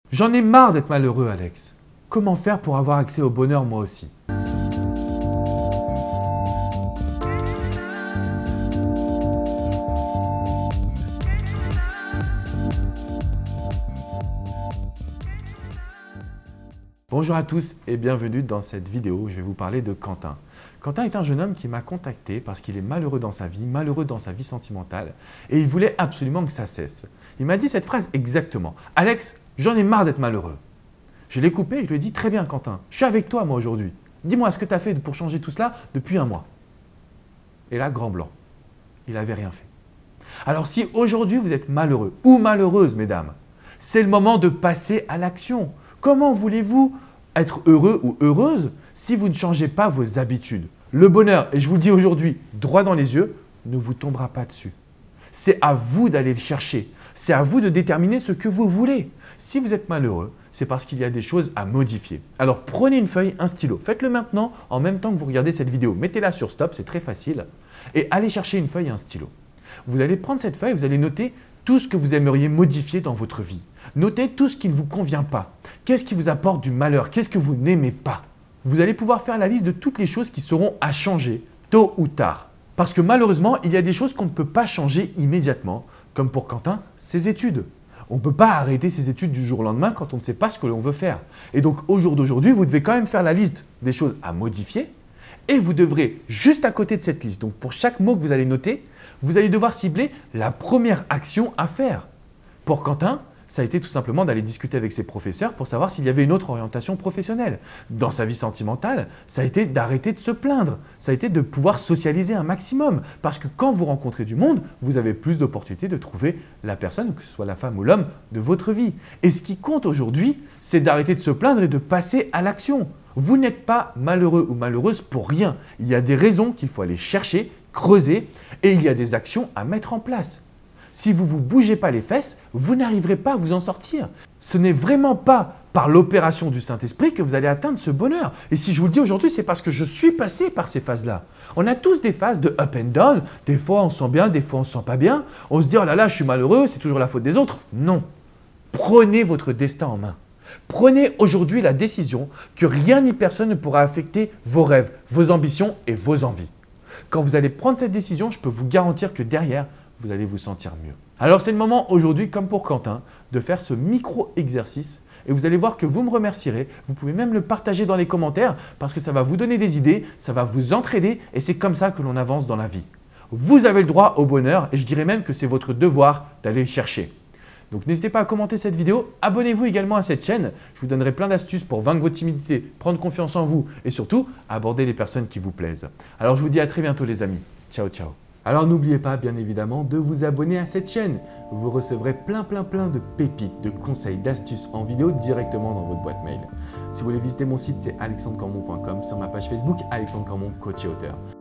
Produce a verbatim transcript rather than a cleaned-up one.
J'en ai marre d'être malheureux, Alex. Comment faire pour avoir accès au bonheur moi aussi? Bonjour à tous et bienvenue dans cette vidéo où je vais vous parler de Quentin. Quentin est un jeune homme qui m'a contacté parce qu'il est malheureux dans sa vie, malheureux dans sa vie sentimentale et il voulait absolument que ça cesse. Il m'a dit cette phrase exactement. « Alex, j'en ai marre d'être malheureux. » Je l'ai coupé et je lui ai dit « Très bien Quentin, je suis avec toi moi aujourd'hui. Dis-moi ce que tu as fait pour changer tout cela depuis un mois. » Et là, grand blanc. Il n'avait rien fait. Alors si aujourd'hui vous êtes malheureux ou malheureuse mesdames, c'est le moment de passer à l'action. Comment voulez-vous être heureux ou heureuse si vous ne changez pas vos habitudes? Le bonheur, et je vous le dis aujourd'hui droit dans les yeux, ne vous tombera pas dessus. C'est à vous d'aller le chercher. C'est à vous de déterminer ce que vous voulez. Si vous êtes malheureux, c'est parce qu'il y a des choses à modifier. Alors prenez une feuille, un stylo. Faites-le maintenant en même temps que vous regardez cette vidéo. Mettez-la sur stop, c'est très facile. Et allez chercher une feuille et un stylo. Vous allez prendre cette feuille, vous allez noter tout ce que vous aimeriez modifier dans votre vie. Notez tout ce qui ne vous convient pas. Qu'est-ce qui vous apporte du malheur? Qu'est-ce que vous n'aimez pas? Vous allez pouvoir faire la liste de toutes les choses qui seront à changer tôt ou tard. Parce que malheureusement, il y a des choses qu'on ne peut pas changer immédiatement, comme pour Quentin, ses études. On ne peut pas arrêter ses études du jour au lendemain quand on ne sait pas ce que l'on veut faire. Et donc au jour d'aujourd'hui, vous devez quand même faire la liste des choses à modifier et vous devrez, juste à côté de cette liste, donc pour chaque mot que vous allez noter, vous allez devoir cibler la première action à faire. Pour Quentin, ça a été tout simplement d'aller discuter avec ses professeurs pour savoir s'il y avait une autre orientation professionnelle. Dans sa vie sentimentale, ça a été d'arrêter de se plaindre. Ça a été de pouvoir socialiser un maximum. Parce que quand vous rencontrez du monde, vous avez plus d'opportunités de trouver la personne, que ce soit la femme ou l'homme, de votre vie. Et ce qui compte aujourd'hui, c'est d'arrêter de se plaindre et de passer à l'action. Vous n'êtes pas malheureux ou malheureuse pour rien. Il y a des raisons qu'il faut aller chercher, creuser et il y a des actions à mettre en place. Si vous ne vous bougez pas les fesses, vous n'arriverez pas à vous en sortir. Ce n'est vraiment pas par l'opération du Saint-Esprit que vous allez atteindre ce bonheur. Et si je vous le dis aujourd'hui, c'est parce que je suis passé par ces phases-là. On a tous des phases de up and down. Des fois, on se sent bien, des fois, on ne se sent pas bien. On se dit « Oh là là, je suis malheureux, c'est toujours la faute des autres. » Non. Prenez votre destin en main. Prenez aujourd'hui la décision que rien ni personne ne pourra affecter vos rêves, vos ambitions et vos envies. Quand vous allez prendre cette décision, je peux vous garantir que derrière, vous allez vous sentir mieux. Alors c'est le moment aujourd'hui, comme pour Quentin, de faire ce micro-exercice et vous allez voir que vous me remercierez. Vous pouvez même le partager dans les commentaires parce que ça va vous donner des idées, ça va vous entraider et c'est comme ça que l'on avance dans la vie. Vous avez le droit au bonheur et je dirais même que c'est votre devoir d'aller le chercher. Donc n'hésitez pas à commenter cette vidéo, abonnez-vous également à cette chaîne. Je vous donnerai plein d'astuces pour vaincre votre timidité, prendre confiance en vous et surtout aborder les personnes qui vous plaisent. Alors je vous dis à très bientôt les amis. Ciao ciao. Alors n'oubliez pas bien évidemment de vous abonner à cette chaîne. Vous recevrez plein plein plein de pépites, de conseils, d'astuces en vidéo directement dans votre boîte mail. Si vous voulez visiter mon site, c'est alexandre cormon point com, sur ma page Facebook Alexandre Cormon, coach et auteur.